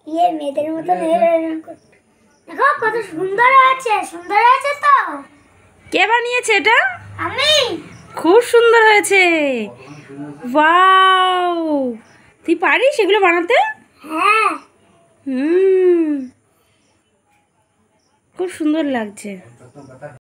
ইয়ে মেয়েদের মতন দেখো কত সুন্দর আছে তো। কে বানিয়েছে এটা? আমি। খুব সুন্দর হয়েছে। ওয়াও, তুই পারিস এগুলো বানাতে? হ্যাঁ। খুব সুন্দর লাগছে।